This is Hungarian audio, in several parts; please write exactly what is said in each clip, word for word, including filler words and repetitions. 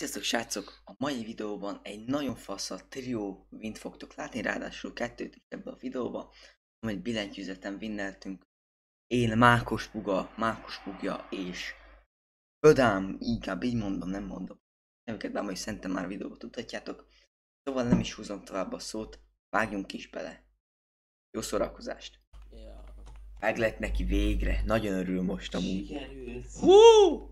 Sziasztok srácok! A mai videóban egy nagyon fasz trió wint fogtok látni, ráadásul kettőt is ebbe a videóba, amit billentyűzeten winneltünk. Én, Mákos Puga, Mákos Pugja és Ödám, inkább így mondom, nem mondom nevüket, bár majd szerintem már videóban tudhatjátok. Szóval nem is húzom tovább a szót, vágjunk is bele. Jó szórakozást! Ja. Meg lett neki végre, nagyon örül most amúgy. Sikerült. Hú!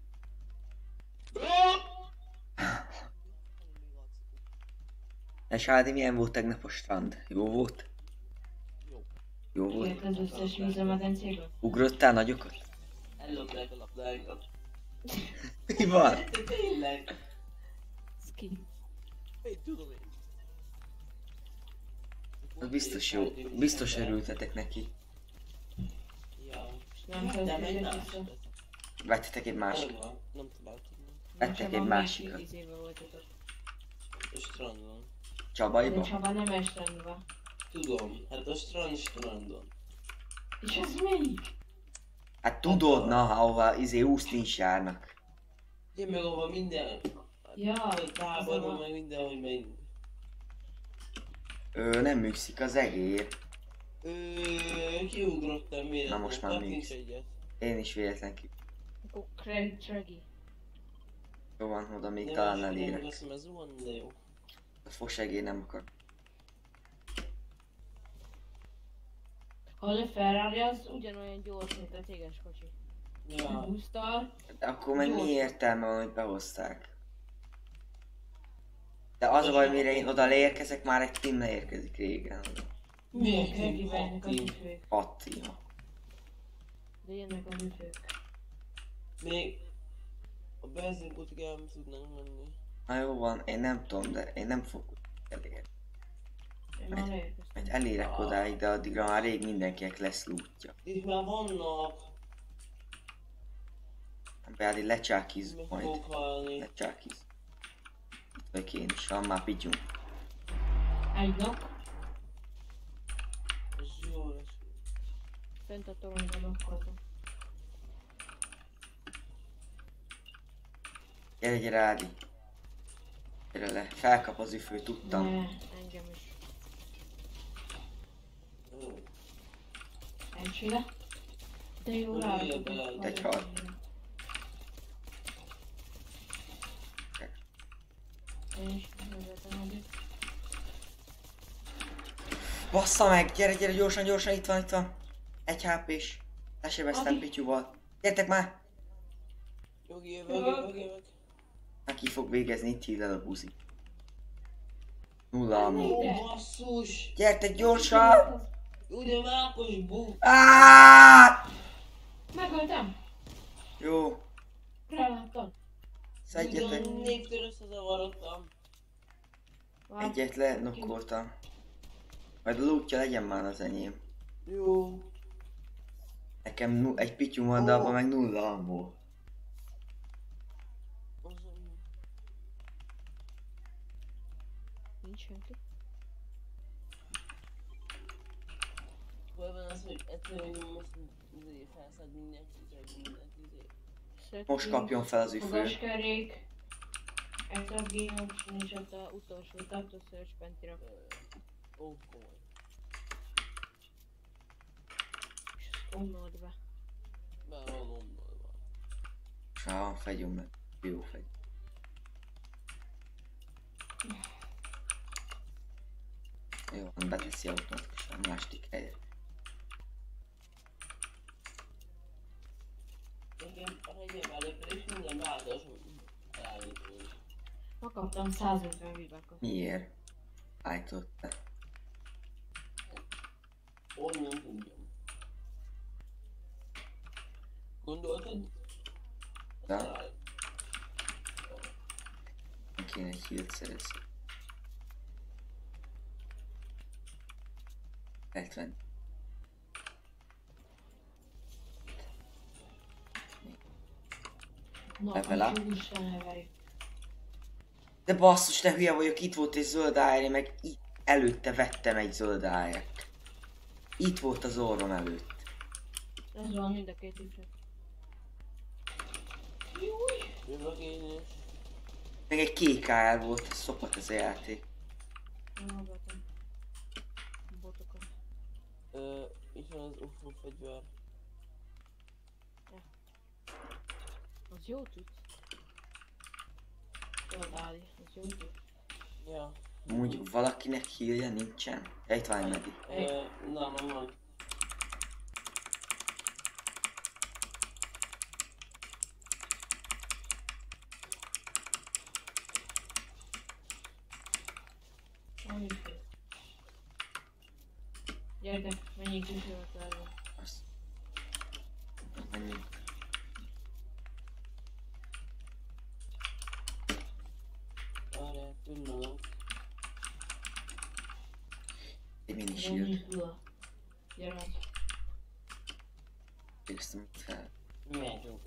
És Ádi, milyen volt tegnap a strand? Jó volt? Jó. Jó volt? Kért az összes vízömedencéből? Ugrottál nagyokat? Ellopják a labdáikat. Mi van? Tényleg. Ski. Én tudom én. Az biztos jó. Biztos örültetek neki. Ja. Nem De kell meg vissza. más. Vettetek egy másik. Megvan. Nem találtam. Vettek egy másikat. A strandon. De Csabaiba? Csaba nem estrendben. Tudom. Hát a strand strandon. És ez melyik? Hát tudod, na, ahova izé úszni is járnak. Én meg ahol minden. Ja, A táborban az a- meg mindenhogy megyünk. Ö, nem műkszik az egér. Ö, kiugrottam miért? Na most már nincs nincs. egyet. Én is véletlen ki. Akkor Craig Traggy. Jó van, oda még Nem, talán most elérek. megveszem, ez zuhan, de jó. A fosegér nem akar. Hall a Ferrari az ugyanolyan gyors, mint a céges kocsi. Ja. Busztal. De akkor meg mi Gyors. értelme van, hogy behozták? De az a baj, mire én oda leérkezek, már egy team leérkezik régen. Milyen Milyen Craigy vennek a team? műfők. Hat team. De jönnek a műfők. Még a benzinkútig el nem tudnánk menni. Na jó van, én nem tudom, de én nem fogok elérni. Én már leérkeztem. Mert elérek odáig, de addigra már rég mindenkinek lesz lootja. Itt már vannak. Beállni lecsákiz Meg majd. fogok halni. Lecsákiz. Itt vagyok én is, van már pityunk. Egy nap. Ez jó lesz. Fent a toronyban lakkozom. Gyere, gyere Ádi. Gyere le, felkap az üfő, tudtam. Ne, engem is. Elcsile. De jó Hogy rá jöjjön tudok. bele, de csak. Én is vezetem addig. Bassza meg, gyere, gyere, gyorsan, gyorsan, itt van, itt van. Egy há pés. Lesebeztem Adi. pityúval. Gyertek már! Jogi, jövök, jövök, jövök. Már ki fog végezni, itt hív el a buzi. Nulla ammo. Ó, basszus! Gyertek gyorsan! Ugye Mákos bú! Aaaaaaah! Megöltem! Jó, Ráláttad! szedjetek. Ugyan négtől összezavarodtam. Egyet lenokkoltam. Majd a lootja legyen már az enyém. Jó. Nekem nu- egy pityú van, de abban meg nulla ammo. Azon. Nincs senki. Hol van az, hogy egyszerűen most izé felszed mindenkit, vagy mindent izé. Most kapjon fel az üfő. Fogaskerék. Extra game option és ott a utolsó Data Search Pentira. Ó, komoly. És azt omlod be. Már van ombolva. Sá, fegyünk meg. Jó fegy. Jó, van, beteszi automatikusan a másik helyre. Nekem a hegyem előtt is minden változás elállítani. Ma kaptam százötven villakat. Miért? Állította. Onnan tudjam. Gondoltad? Ja. Találj. Kéne egy healt szerezni. hetven. Na, Level a up. Isten nevelj. De basszus, te hülye vagyok, itt volt egy zöld ájr, meg itt előtte vettem egy zöld ájrt. Itt volt az orrom előtt. Ez van mind a két ügyet. Jövök én is. Meg egy kék ár volt, szopott ez a játék. Hallgatom. Botokat. Ö, itt van az ufó fegyver. Az jó tudsz. Tudod, Ádi, az jó tudsz. Ja. Úgy valakinek hírja nincsen. Ja, itt van egy medi. Ö, na, na, na. Gyertek, menjünk kísérletelve. Azt. Menjünk. Várjál, pillanat. Egy mini shield. Gyere. Éreztem fel. Megyünk.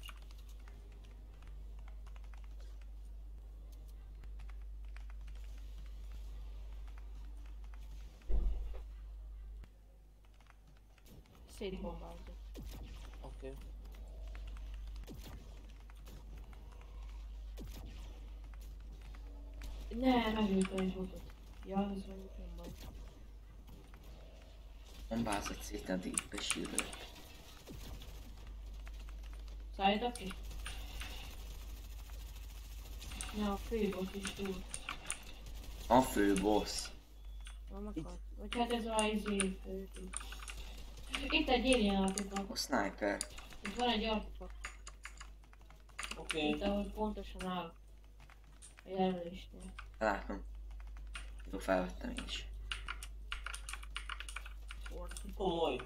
Szétbombázott. Oké. Ne, megült a botot. Ja, ez mondjuk nem baj. Bombázott szét a deep shield-öt. Szálljatok ki? Ja, a főboss is túl. A fő boss. Nem akart. Vagy hát ez a izé fő túl. Itt egy alien artifact. A sniper. Itt van egy artifact. Oké. Itt ahol pontosan áll. A jelölésnél. Látom. Jó, felvettem én is. Komoly.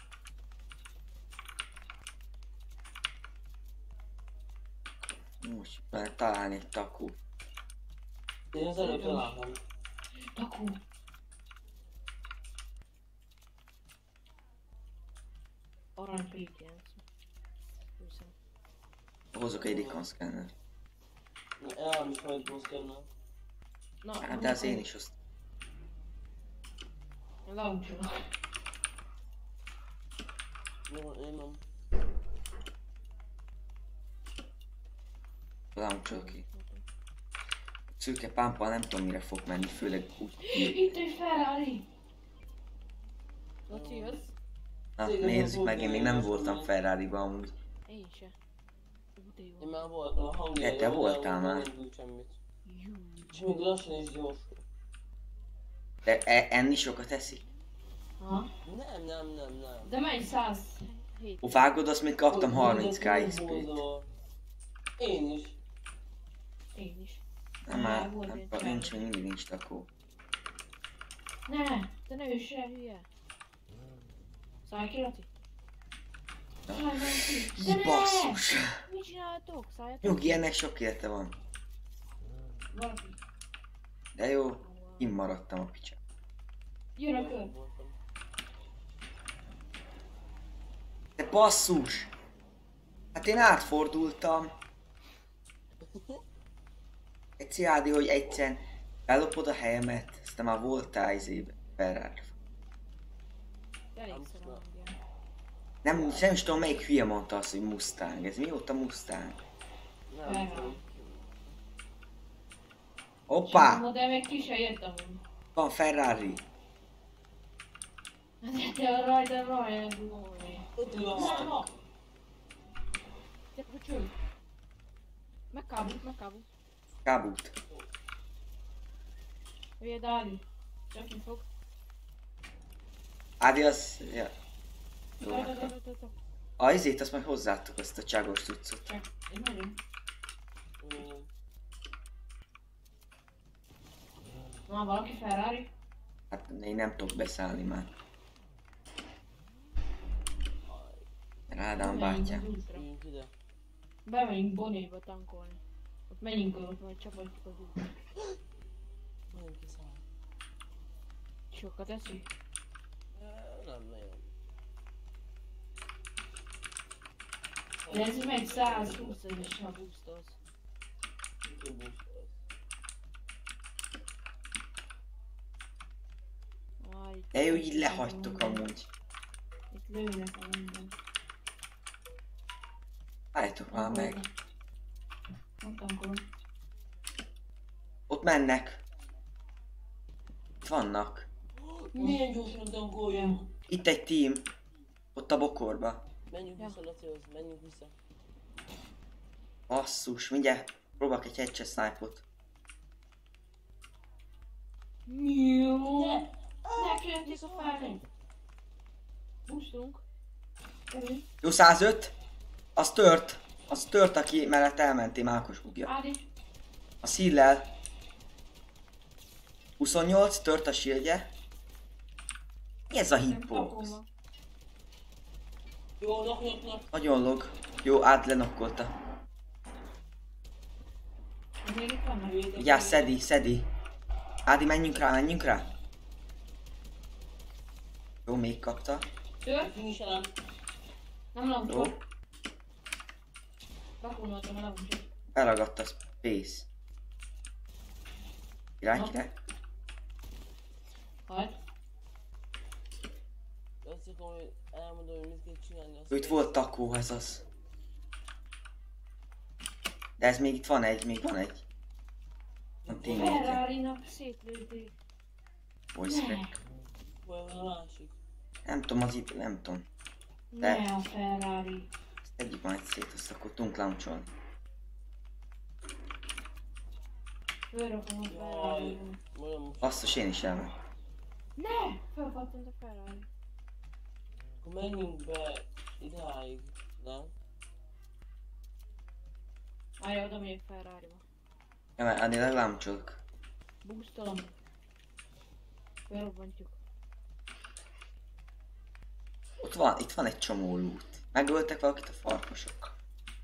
Most lehet találni egy takút. Én az előbb találtam. Takú. Arany pékjánc. Húszom. Hozok egy recon scanner. El is majd boszkennel. Na, Hát de az én is azt. Launcher. Jó, én nem. Launchol ki. Szürke pámpal nem tudom mire fog menni, főleg úgy. Itt egy Ferrari! Laci, jössz? Na, nézzük meg, én még nem voltam Ferrari-ban amúgy. Én se. Ú, de jó. Én már voltam a hangja. De te voltál már. Nem indult semmit. Jú. És még lassan is gyorsul. De e enni sokat eszik? Ha? Nem, nem, nem, nem. De menj száz hét. Ó, vágod, azt még kaptam Hogy harminc k mindent X P-t. elhúzol. Én is. Én is. Nem Már már, volt nem, egy nincs, csávó. még mindig nincs takó. Ne! Te ne üss el, hülye! Szállj ki, Laci! Na. Szállj már ki! De ne! Basszus! Mit csináltok? Szálljatok Nyugi, ennek sok élete van. Valaki. De jó, én maradtam a picsa. Jön a kör! Voltam. De basszus! Hát én átfordultam. Egy ciádi, hogy egyszer belopod a helyemet, aztán már voltál izébe, Ferrari. Elég szarán mondja. Nem, nem is tudom melyik hülye mondta azt, hogy Mustang. Ez mióta Mustang? Nem Ferrari. tudom. Hoppá! De még ki se jött amúgy. Van Ferrari. De te a rajta rajta lóvé. Ott Na, van. na! Te kucsol! Megkábult, megkábult. Kábult. Hülye Dáli. Csapni fog. Ádi az... Ja. Jó, Taj, taj, akkor. taj, taj, taj. A izét azt majd hozzátok, azt a cságos cuccot. Csak, én megyünk. Mm. Na, valaki Ferrari? Hát én nem tudok beszállni már. Rádám Menjünk bátyám. az útra. Üljünk ide. Bemegyünk Bonnéba tankolni. Ott menjünk ott, majd csapatjuk az útra. Menjünk ki száll. Sokat eszik? Nem nagyon. De ez megy száz húsz és ha boostolsz. Ki boostolsz. Aj, De jó, így lehagytok amúgy. Itt lőnek a minden. Álljatok már meg. Nem tankolom. mennek. Itt vannak. Milyen gyorsan tankoljunk. Itt egy team. Ott a bokorba. Menjünk Ja. vissza, Lacihoz, menjünk vissza. Basszus, mindjárt próbálok egy headshot snipe-ot. Jó. Ne! Ne kérték a fáradt. Buszunk. Jó, százöt. Az tört. Az tört, aki mellett elmenté Mákos bugja. Ádi. A szíllel. huszonnyolc, tört a shieldje. Mi ez a hitbox? Jó, nak, nak, nak. Nagyon log. Jó, át lenokkolta. Még itt vannak. Vigyázz, szedi, szedi. Ádi, menjünk rá, menjünk rá. Jó, még kapta. Tört. Finiselem. Nem Jó. launchol. Bekuloltam a launchot. Elragadt a space. Király, király. Halt. Azt akarom, hogy elmondom, hogy mit kell csinálni. azt Ő itt volt takó, ez az. De ez még itt van egy, még van egy. Van teammate. Ferrari-nak szétlőtték. Voice Ne. crack. Hol van a másik? Nem tudom, az itt, nem tudom. De. Ne a Ferrari. Ezt tegyük majd szét, azt akkor tudunk launcholni. Fölrakom a Jaj, Ferrari-ra. mondom most. Basszus, én is elmentem. Ne! Fölpattant a Ferrari. Akkor menjünk be idáig, nem? Várja, oda megyek Ferrari-ba. Ja, mert ennél launcholok. Boostolom. Felrobbantjuk. Ott van, itt van egy csomó loot. Megöltek valakit a farkasok.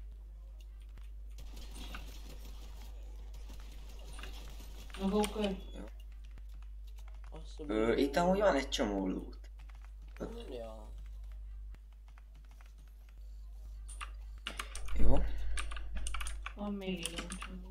A gókör. Azt a Ö, itt amúgy van egy csomó loot. Ja. Jó. Van még egy launchon.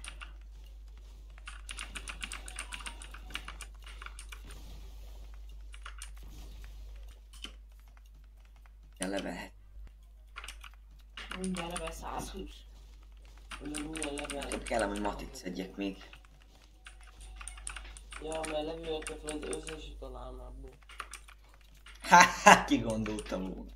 Ja, level. Minden level százhúsz. Mondom, milyen level. Tudom, kellem, hogy matit szedjek még. Ja, mert leveleket vagy összeset találnám abból. Ha, ki gondolta volna.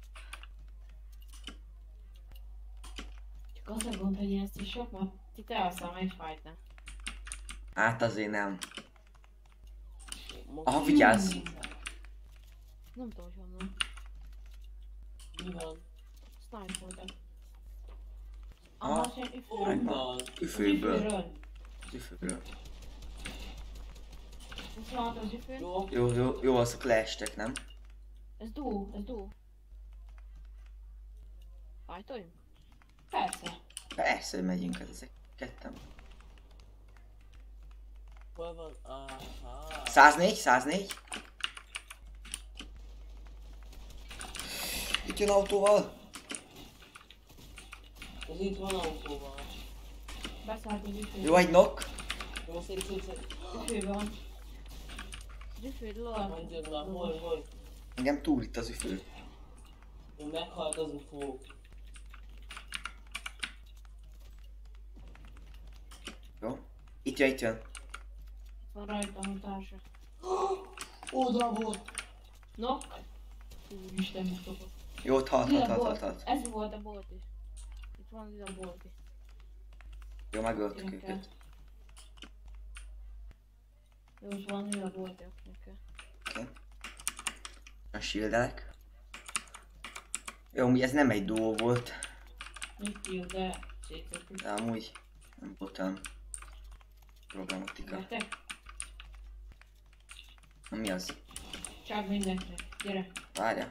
Csak az a gond, hogy én ezt is sok matit elszám egy fájtnál. Hát azért nem. Ma- Aha, vigyázz! Nem tudom, hogy honnan. Mi van? Snipe voltam. Aha. Aha, sem üfőről. Honnan? Üfőből. Üfőről. Üfőből. huszonhat az üfő. Jó? Jó, jó, jó, azok leestek, nem? Ez dó, ez dó. Fájtoljunk? Persze. Persze, hogy megyünk, hát ezek ketten. Hol van? Aha. száznégy, száznégy. Itt jön autóval. Ez itt van autóval. Beszállt az üfő. Jó, egy knock. Jó, szép, szép, szép. Üfőben van. Az üfő lol. Mondjad már, hol, hol? Engem túl itt az üfő. Ő meghalt az ufó. Jó. Itt jön, itt jön. Van rajtam a társa. Oda volt! Knock. Úristen, mit kapott. Jó, ott halt, halt, Lila halt, bolt. halt, halt. Ez volt a bolt is. Itt van lila bolt is. Jó, megöltük Akinek kell. őket. Jó, és van lila bolt, akinek kell. Oké. A shieldelek. Jó, mi ez nem egy duó volt. Nincs kill, de szétvettük. De amúgy nem volt olyan problematika. Gyertek? Na, mi az? Csak mindenkinek. Gyere. Várja.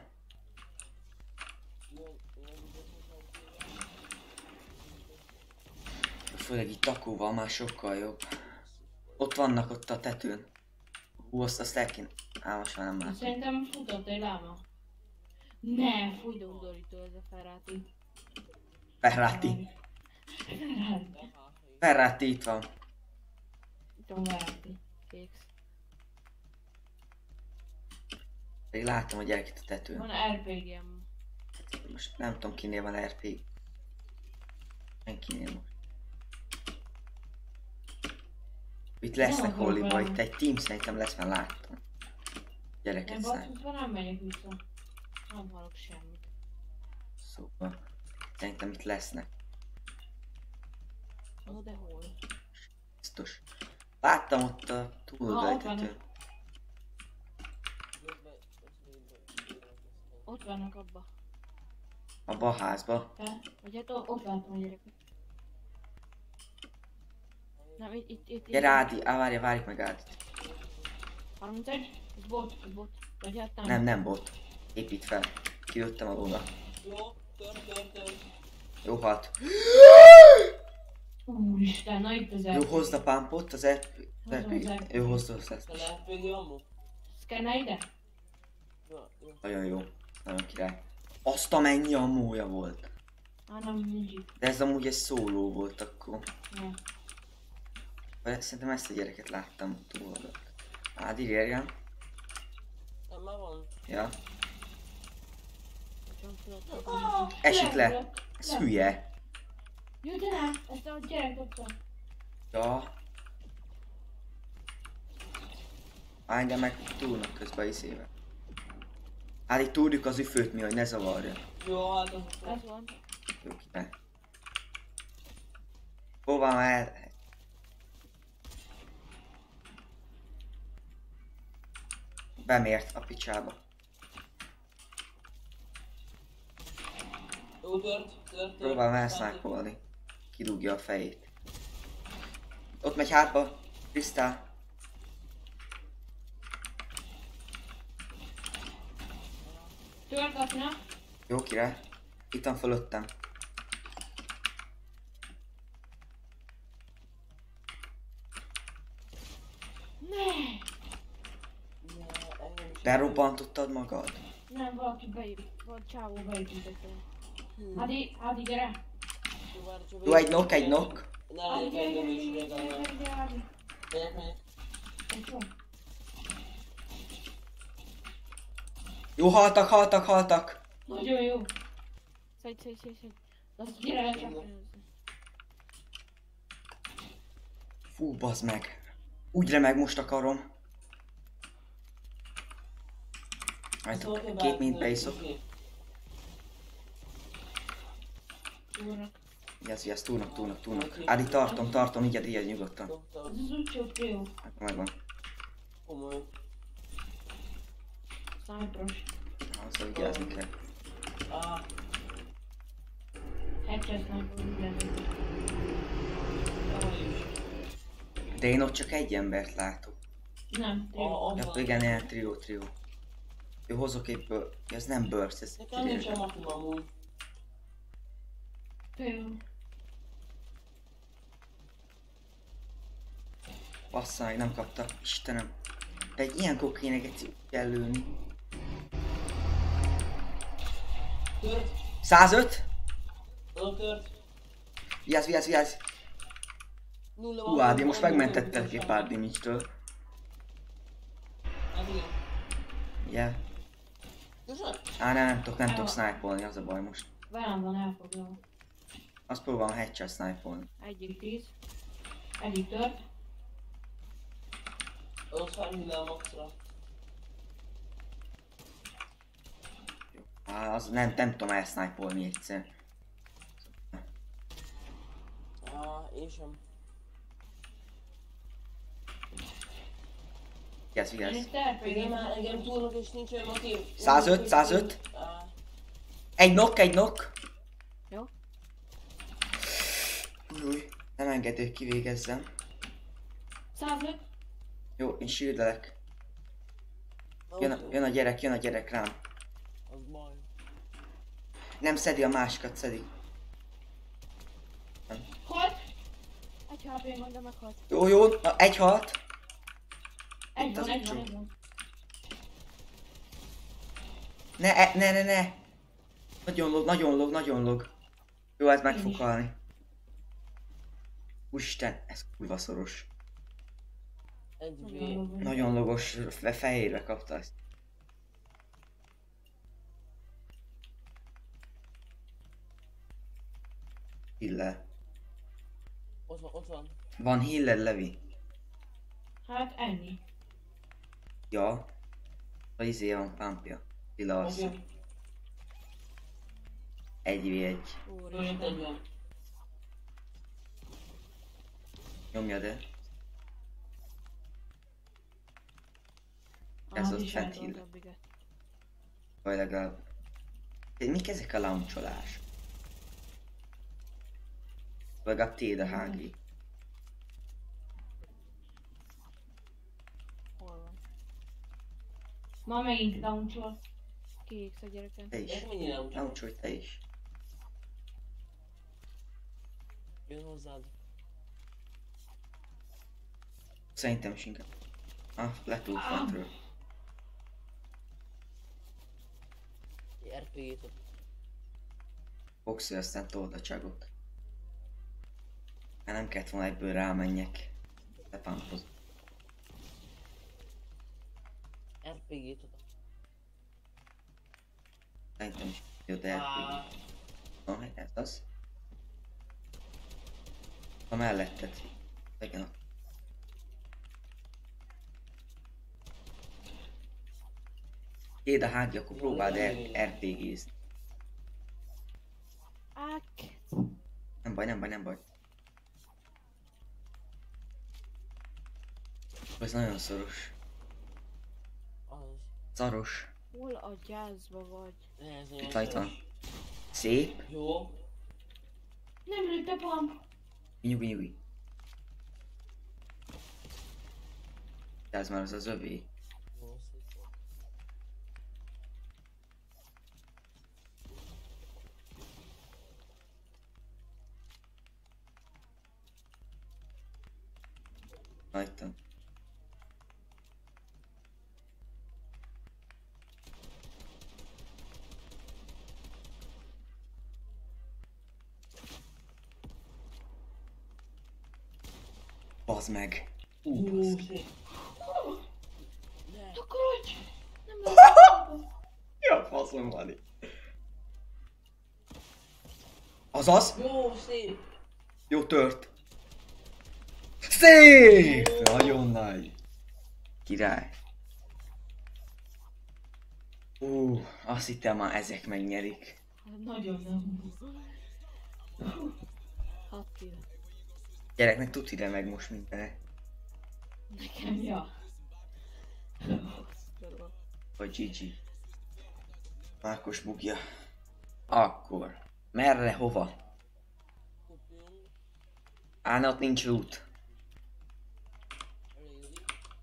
Főleg itt takóval már sokkal jobb. Ott vannak ott a tetőn. Hú, azt, azt el kéne... Á, most már nem látom. Szerintem futott egy láma. Ne, fúj de undorító ez a Ferrati. Ferrati. Ferrati. Ferrati itt van. Itt van Ferrati. Kéks. Még látom a gyereket a tetőn. Van er pé gém. Most nem tudom kinél van er pé. Senkinél most. Itt lesznek Nem akarok holiba, velem. itt egy team szerintem lesz, mert láttam. Gyereket Nem száll. bacsuszban nem megyek vissza. Nem hallok semmit. Szóval, szerintem itt lesznek. No de hol? Biztos. Láttam ott a Ah, ott túlgajtetőn. Ott vannak abba. Abba a házba. Te? Vagy hát o- ott látom a gyereket. Nem, itt, itt, itt. Gyere Ádi, á, várja, várjuk meg Ádit. harmincegy? Ez bot, ez bot. Vagy hát nem. Nem, nem bot. Épít fel. Kilőttem alóla. Jó, tört, tört, tört. Jó, hat. Úristen, na itt az Jó, el. hozd a pumpot, az ep... Hozom az ep- Jó, hozd hozzá ezt Te is. lehet végig ammo? Szkenne ide? Jó, jó. Nagyon jó. Nagyon király. Azt a mennyi ammója volt. Á, nem, nincs itt. De ez amúgy egy szóló volt akkor. Ja. Vagy szerintem ezt a gyereket láttam túl. Ádi, jöjjön. Nem, már van. Ja. Csak tudod, Ah, Esik le. Leugrott. Ez hülye. Jó, de nem, ezt a gyerek ott van. Ja. Á, de meg túlnak közben izével. Hát itt túrjuk az üfőt mi, hogy ne zavarja. jó, hát az... Ez van. Jó, király. Hova már? Bemért a picsába. Jó, tört, tört, tört. Próbál már sniperolni. Kirúgja a fejét. Ott megy hátba. Krisztál. Tört, na. Jó, király. Itt van fölöttem. Ne! Ja, engem is. Berobbantottad magad? Nem, valaki beírt. Vagy csávó beépítette. Hm. Adi, Adi, gyere! Jó, várj, csak Jó, egy knock, egy knock. Ne Adi, legyek gyere, engem gyere, is gyere, gyere, legalább. gyere, gyere, Adi. Megyek, megyek. Ott van. Jó, haltak, haltak, haltak. Nagyon jó. Szegy, szegy, szegy, szegy. Azt gyere le csak. Fú, bazd meg. Úgy remeg most a karom. Majd Szóval kell két beállni, mint beiszok. oké. Túlnak. Vigyázz, vigyázz, túlnak, túlnak, túlnak. Ádi, tartom, tartom, igyed, igyed, nyugodtan. Jó, tört. Ez az úgyse ott jó. Hát megvan. Komoly. Sniperos. Azzal vigyázni kell. Ah, Headshot sniper minden. ahogy is. De én ott csak egy embert látok. Nem, Ah, jó. ott Ja, van. igen, ilyen trió, trió. Jó, hozok egy bőr... Ez nem burst, ez Nekem nincsen makim amúgy. Jó. Basszaj, nem kapta. Istenem. De egy ilyen kokéneget kell lőni. Tört. százöt? Oda tört. Vigyázz, vigyázz, vigyázz. Nulla Hú, Ádi, most megmentettelek egy pár damage-től. Hát igen. Yeah. Köszönöm. Á, nem, nem tudok, nem tudok snipe-olni, az a baj most. Velem van elfoglalva. Azt próbálom headshot snipe-olni. Egyik tíz. Egyik tört. Ott felhűlel maxra. Á, az nem, nem tudom elsnipe-olni egyszer. Ah, én sem. Vigyázz, vigyázz. Én terpegem Igen, már engem túlnak és nincsen motiv. százöt, százöt. Ah, Egy knock, egy knock. Jó. Új, nem engedő, hogy kivégezzem. százöt. Jó, én shieldolek. na, Jön a, oké. jön a gyerek, jön a gyerek rám. Az baj. Nem szedi a másikat, szedi. Hat. Egy há pé van, de meghalt. Jó, jó, na, egy halt. Egy Itt van, az egy van, utcsó. egy van. Ne, e, ne, ne, ne. Nagyon log, nagyon log, nagyon log. Jó, ez meg Én fog is. halni. Úristen, ez kurva szoros. Egy V. Nagyon jó. Nagyon logos, fe, fehérre kapta ezt. Hillel. Ott van, ott van. Van Hillel, Levi. Hát enni. Ja. A izé van pumpja. Lila asszony. Oké. Egy vé egy. Fölött egy van. Nyomjad el. Ez Ah, az is fent el- hill. Dobbiget. Vagy legalább... De mik ezek a launcholás? Legalább téd a há gé. Hol van? Ma megint launchol. Kiégsz a gyereken. Te is. Ez mennyire nem csak. Launcholj te is. Jön hozzád. Szerintem is inkább. Ah, letúl fentről. Egy er pé gét ad. Boxolj, aztán told a csagot. Hát nem kellett volna egyből rámenjek. Lepámpoz. er pé gét ad. Szerintem is jött el. Áááá. Na, ez az. A melletted. Igen. ott. Téd a há gé, akkor próbáld er- er pé gézni. Ák! Nem baj, nem baj, nem baj. Ez nagyon szoros. Az. Szaros. Hol a gyászba vagy? Ez Itt rajta van. Szép. Jó. Nem lőtt a pump. Nyugi, nyugi. De ez már az az övé. Jó, szép volt. Rajtam. Bazd meg! Ú, Jó, bazd. szép. Ne. Takarodj! Mi a faszom van itt? Azaz? Jó, szép. Jó tört. Szép! Nagyon nagy. Király. Ú, azt hittem már ezek megnyerik. Nagyon nem. Hat kill. Gyereknek tud ide meg most mindenre. Nekem, ja. Durva. Vagy gé gé. Márkos bugja. Akkor. Merre, hova? Kupjunk. Állna, ott nincs loot. Rézi.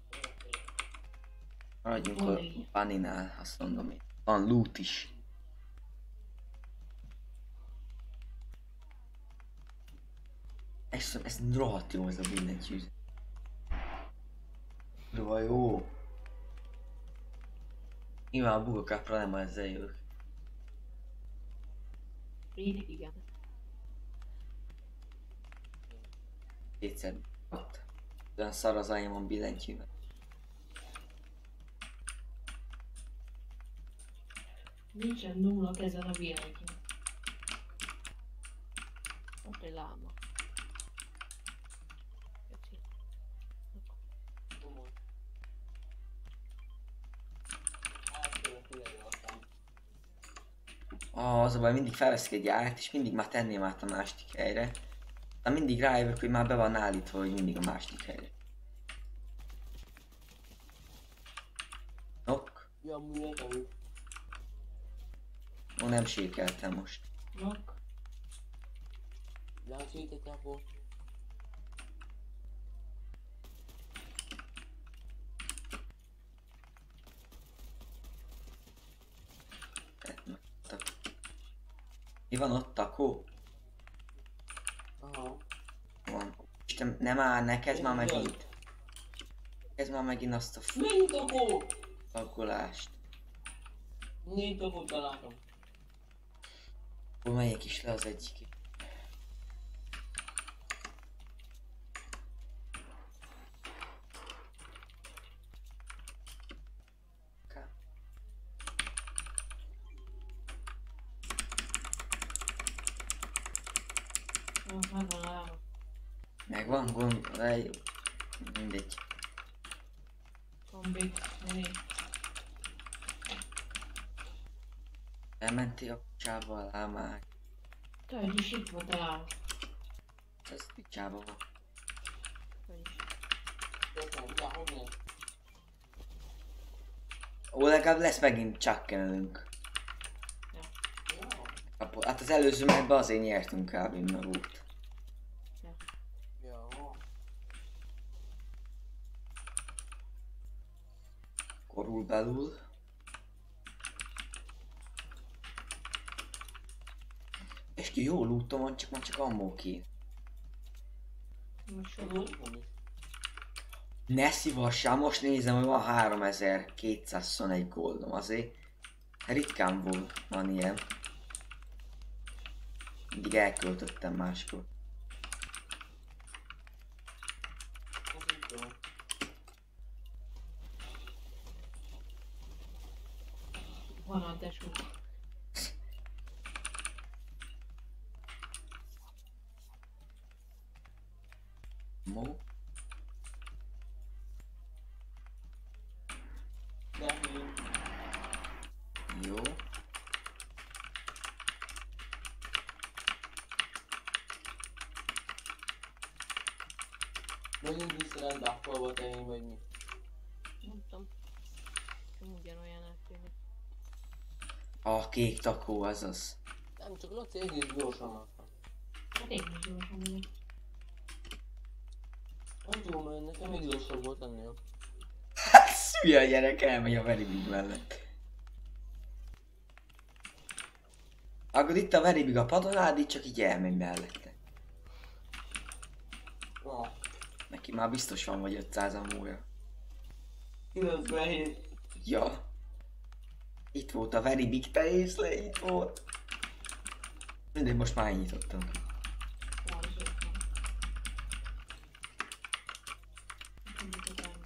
Maradjunk a Oj. Bunny-nál, azt mondom én. Van loot is. Ez, ez rohadt jó ez a billentyűzet. Kurva jó. Nyilván a bugokápra nem ezzel jövök. Így igen. Kétszer ott. Olyan szar az aimon billentyűvel. Nincsen nulla ezen a világon. Ott egy láma. Köszi. Komoly. Átjövök ide, aztán. Ah, az a baj, mindig felveszik egy árt, és mindig már tenném át a másik helyre. De mindig rájövök, hogy már be van állítva, hogy mindig a másik helyre. Ok. Ja, művetem. Ó, nem sékeltem most. Nok. Látsítek akkor. Mi van ott, Takó? Aha. Van. Isten, nem áll, ne kezd már megint. Kezd már megint azt a Nincs tokó! faggolást. Nincs tokót találtam. Hol megyek is le az egyik. Ah, megvan a láma. Megvan? Gond... Ej, mindegy. Zombik, menj. Elmentél a picsába a lámák. Te, hogy is itt volt a láb. Ez picsába van. Vagyis. Ó, legalább lesz megint csakkenelünk. Hát az előző meccsben azért nyertünk kb. Mert volt. Korul belül. És ki jó lootom van, csak már csak ammó ki. Most so Ne szívassál, most nézem, hogy van háromezer-kétszázhuszonegy goldom, azért ritkán volt, van ilyen. Mindig elköltöttem máskor. van a tesó. Mo? Jó. Megint visszarend ápolva tenni, vagy mi? Nem tudom. Nem ugyanolyan eltűnik. A kék takó, azaz. Nem, csak Laci egész gyorsan akar. Hát én is gyorsan megyek. Nem tudom, mert nekem még gyorsabb volt ennél. Hát szülye a gyerek, elmegy a Very Big mellett. Akkor itt a Very Big a patonád, itt csak így elmegy mellette. Na, Neki már biztos van vagy ötszáz amója. kilencvenhét. Ja. Itt volt a Very Big, te észle, itt volt. Mindegy, most már nyitottam ki. Van, az ott van. Mondjuk után.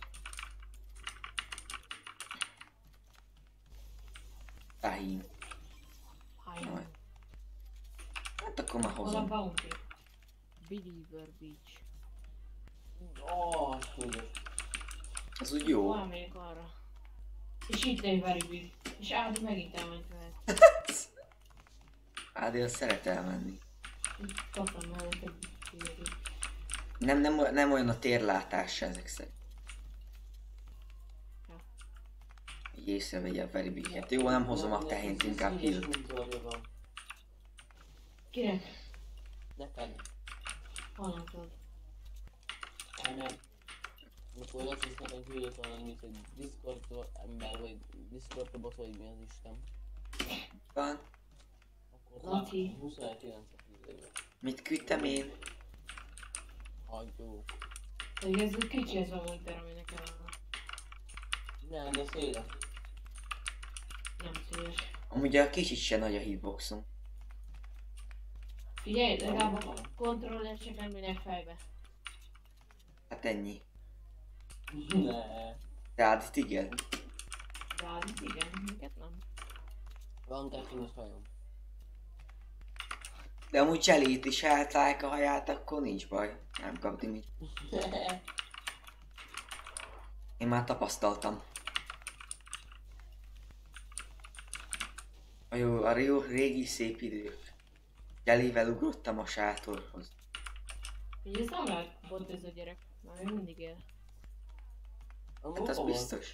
Tahin. Háján. Majd. Hát akkor már Hol a hozom. bounty? Believer Beach. Ah, tudod. Az úgy jó. Hol megyek arra? És itt egy very big. És Ádi megint elment veled. Ádi azt szeret elmenni. Kaptam mellett egy kívül. Nem, nem, nem olyan a térlátása ezek szerint. Ja. Így észrevegye a Very Big-et. Jó, nem hozom a tehént, inkább kilt. Kinek? Neked. Honnan tudod? Nem. Amikor Laci nekem küldött volna, mint egy Discord ember, vagy Discord bot, vagy mi az Isten. Van. Akkor Laci. huszonöt kilencet küldött. Mit küldtem én? Hagyó. Pedig ez úgy kicsi ez a monitor, ami nekem van. Nem, de széles. Nem szíves. Amúgy a kicsit se nagy a hitboxom. Figyelj, legalább a kontroller csak nem minek fejbe. Hát ennyi. Ne. De Ádit igen. De Ádi, igen. Minket nem. Van technikus hajom. De amúgy Cselét is eltalálják a haját, akkor nincs baj. Nem kapni mit. Én már tapasztaltam. A jó, a jó régi szép idők. Cselével ugrottam a sátorhoz. Ugye ez nem lehet bot ez a gyerek. Már ő mindig él. Hát az biztos.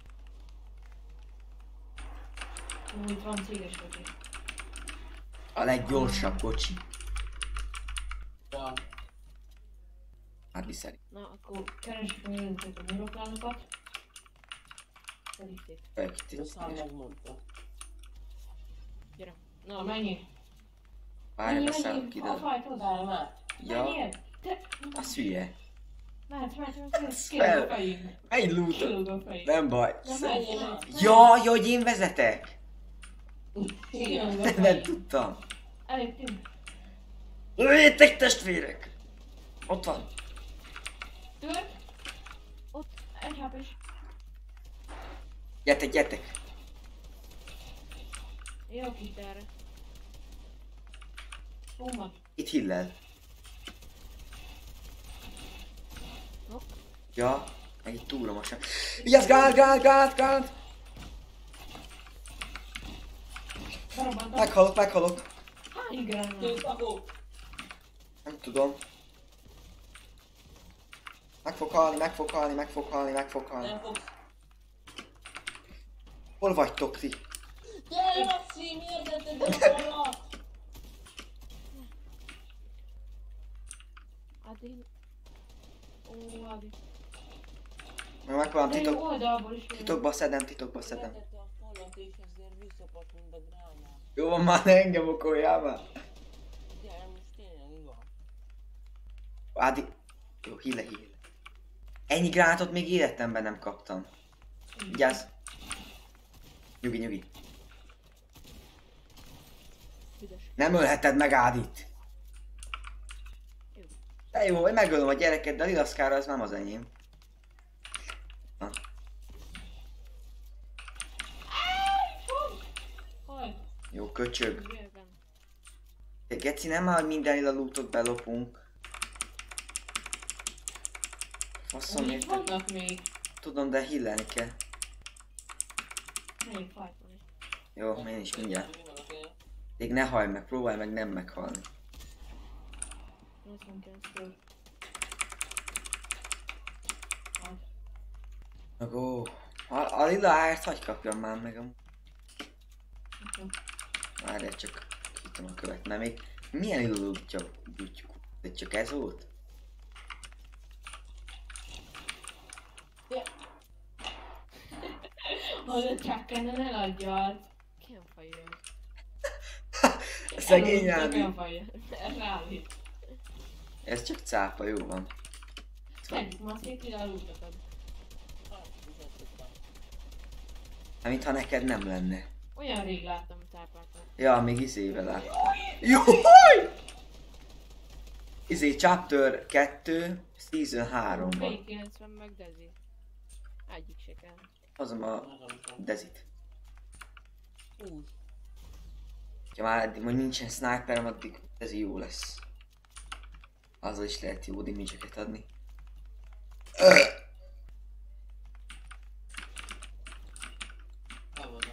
Úgy van céges kocsi. A leggyorsabb kocsi. Ja. Ádi szerint. Na, akkor keressük meg ezeket a muroklánokat. Felíték. De Felkítés. szám megmondta. Gyere. Na, Na, mennyi? Várj, beszállok ide. A fajt hozzá. Várj már. Ja, Menjél! Te... a szülye. Mehet, mehet, mehet, mehet. Fel. Kilóg a fejünk. Egy loot. Kilóg a fejünk. Nem baj. Na, mehet, mehet. Jaj, hogy én vezetek? Kilóg a Nem fejünk. tudtam. Eljöttünk. Lőjétek testvérek! Ott van. Tört. Ott. Egy há pés. Gyertek, gyertek. Jó, itt erre. Bumad. Itt hillel. Nok. Ja, Meg itt túlra most sem. Vigyázz, gát, gát, gát, gát! Berobbantam. Meghalok, meghalok. Hány gránát? Két pakó! Nem tudom. Meg fog halni, meg fog halni, meg fog halni, meg fog halni. Nem fogsz. Hol vagytok ti? Gyere, Laci, miért tetted el a falat? Adi. Ó, Adi. Meg megpróbálom De jó titok, oldalból is jön. titokba szedem, titokba szedem. Letette a falat és ezért visszapattint a gránát. Jó van, már ne engem okoljál már. Gyere, most tényleg mi van? Ádi... Jó, híle, híle. Ennyi gránátot még életemben nem kaptam. Vigyázz. Nyugi, nyugi. Büdös. Nem ölheted meg Ádit. Jó. De jó, én megölöm a gyereket, de a lilaszkára az nem az enyém. Na. Hol? Jó, köcsög. Bőven. De Geci, nem már minden lila lootot belopunk. Faszom, Itt érted? vannak még. Tudom, de hillelni kell. Még fajt van itt. Jó, én is mindjárt. Mi van a fél? Még ne hallj meg, próbálj meg nem meghalni. nyolcvankilenc. Meg ó, a, a lila árt hagy kapjam már meg a... Várjál csak, hittem a követ, mert még milyen lila lootja bújtjuk? De csak ez volt? Az a csakkánen eladjad. Campfire. Szegény Ádi. Ráállít. Ez csak cápa, jó van. Szedjük ma szét ide a lútokat. Hát, bizonyítottam. Hát mintha neked nem lenne. Olyan rég láttam. Tápákat. Ja, még izével lát. Jó! Izé, chapter kettő, season háromban. B kilencven meg Dezi. Egyik se kell. Hozom a Nekem sem. dezit. Húsz. Ha már eddig majd nincsen sniperem, addig ez jó lesz. Azzal is lehet jó damage-eket adni. Öh! Elvadom.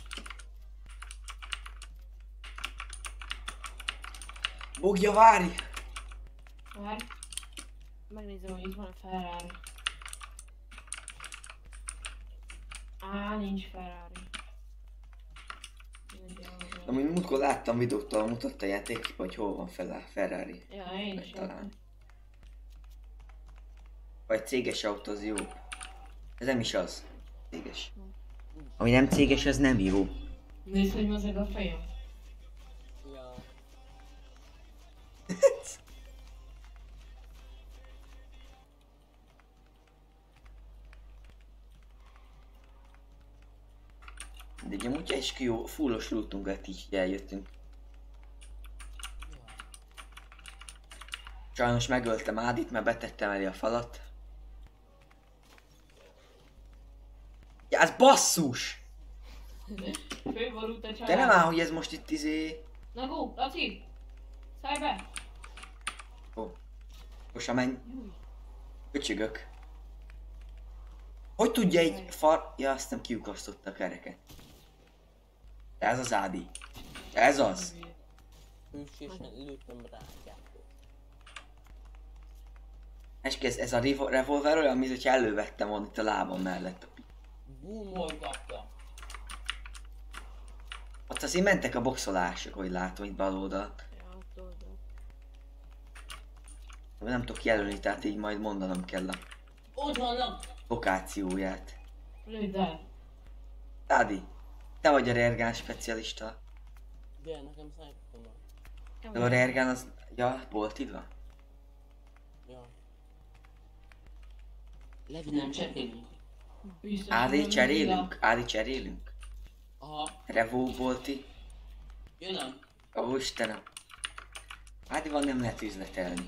Bogja, várj! Várj. Megnézem, Jó, hogy itt van a Ferrari. Á, nincs Ferrari. Amúgy múltkor láttam videóktól, mutatta a játék, hogy hol van fel a Ferrari. Ja, én is Talán. láttam. Vagy céges autó az jó. Ez nem is az. Céges. Ami nem céges, az nem jó. Nézd, hogy mozog a fejem. Ja. De ugye amúgy is jó, fullos lootunkat így eljöttünk. Sajnos megöltem Ádit, mert betettem elé a falat. Ja, ez basszus! Főborult a család. De nem áll, hogy ez most itt izé... Na go, Laci! Szállj be! Ó. Most menj. Köcsögök. Hogy tudja egy far... Ja, azt nem kiukasztotta a kereket. Ez az Ádi. Ez az. Hűsésen lőttem rá. Eski, ez, ez a revo- revolver olyan, mint hogyha elővettem volna itt a lábam mellett. Búmol kapta. Ott azért mentek a boxolások, hogy látom itt bal oldalt. Ja, ott oldalt. Nem tudok jelölni, tehát így majd mondanom kell a Ott vannak! lokációját. Lőd el! Ádi, te vagy a reergán specialista. De nekem szájtom van. De a reergán az... Ja, boltidva? Ja. Levi nem cserélünk. Biztos, Ádi, hogy nem cserélünk? Ádi, cserélünk? Aha. Revo, bolti? Jönöm. Ó, Istenem. Ádival nem lehet üzletelni.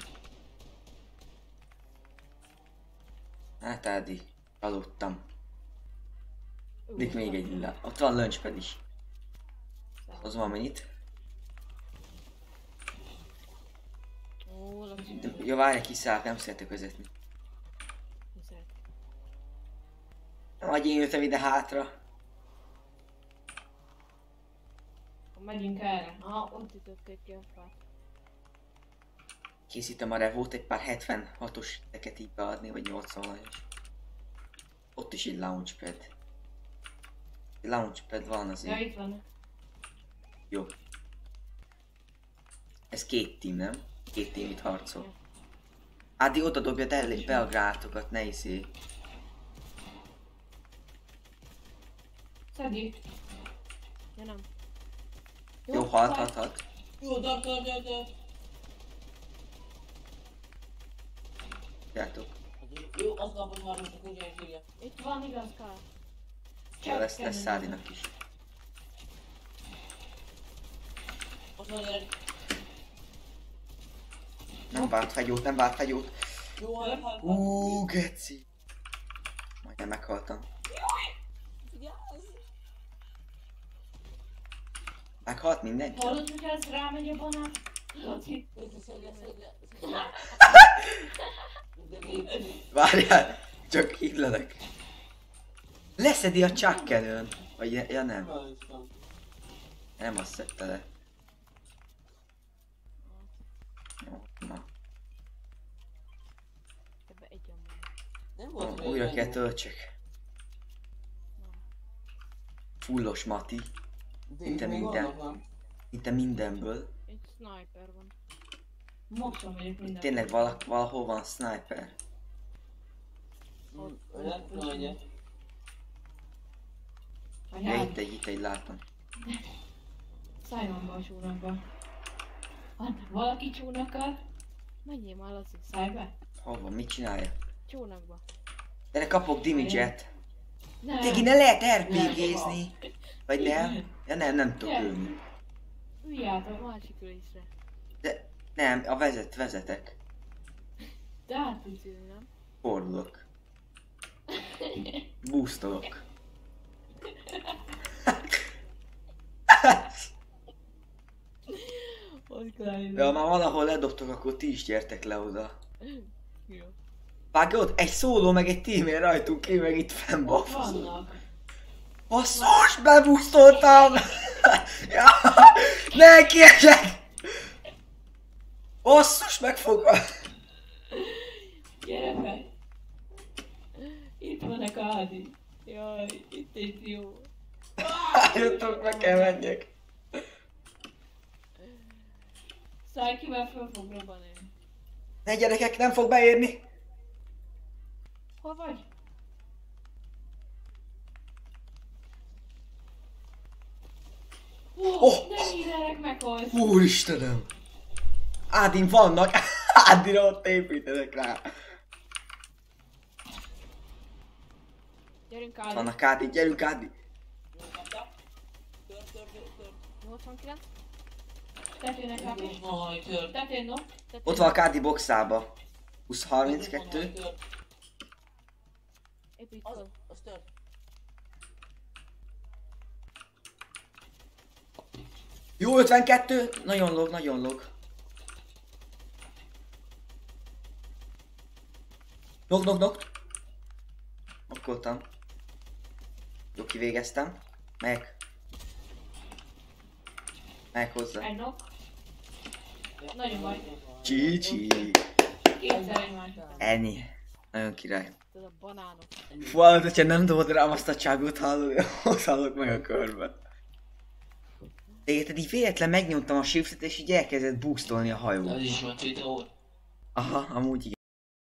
Hát Ádi, aludtam. Itt még egy lila. Ott van lunchpad is. Az van mennyit? Ó, Laci. Jó, várj, kiszállok, nem szeretek vezetni. Nem szeret. vagy én jöttem ide hátra. Megyünk erre. Aha, ott ütötték ki a fát. Készítem a revót, egy pár hetvenhatos teket így beadni, vagy nyolcvanas. Ott is egy launchpad. Egy launchpad van Ja, azért. itt van. Jó. Ez két team, nem? Két team itt harcol. Ádi, oda dobjad el be a grátokat, ne izé. Szedd itt. Ja nem. Jó, halt, halt, halt. Jó, dar, dar, dar, dar. Játok. Jó, azt kapod harmincas, nincs olyan sírja. Itt van, igaz, Kál. Ja, lesz, lesz Szádinak is. Ott van gyerek. Nem várt fegyót, nem várt fegyót. Jó, halt, halt, halt. Úúúú, geci. Majdnem meghaltam. Vigyázz! Meghalt mindenki? Hallod, hogy ez rámegy a banán? Laci. Szedje, szedje, szedje. De még... Várjál, csak hívlelek. Leszedi a csakkelőn. Vagy ja, ja nem. Hál' Isten. Nem azt szedte le. Jó, na. Ebbe egy van. Nem volt Ó, olyan újra jó. kell töltsek. Fullos Mati. De Szinte még minden. vannak, nem? Itt